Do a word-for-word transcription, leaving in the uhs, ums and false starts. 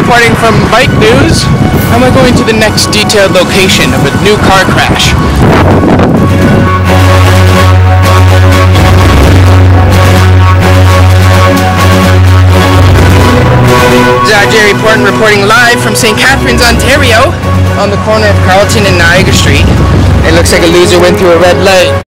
reporting from Bike News, and we're going to the next detailed location of a new car crash. This is R J reporting, reporting live from Saint Catharines, Ontario, on the corner of Carleton and Niagara Street. It looks like a loser went through a red light.